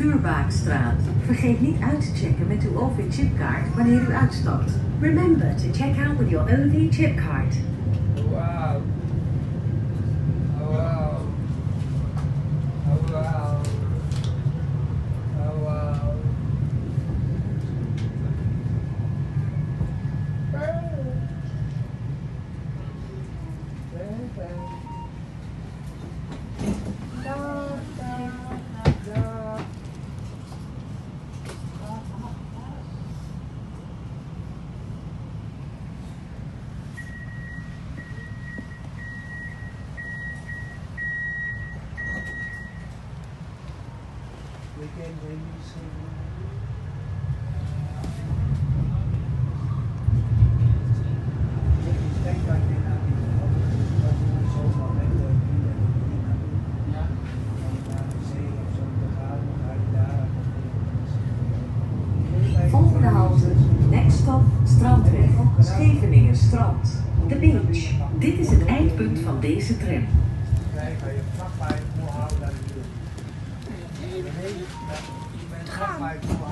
Vuurbaakstraat. Vergeet niet uit te checken met uw OV-chipkaart wanneer u uitstapt. Remember to check out with your OV chip card. Wow. Oh wow. Oh wow. Oh wow. We can release Volgende halte, next stop, Strandweg, Scheveningen Strand. The Beach. Dit is het eindpunt van deze tram. krijgen je vlakbij volhouden naar de deur. Nee, je bent vlakbij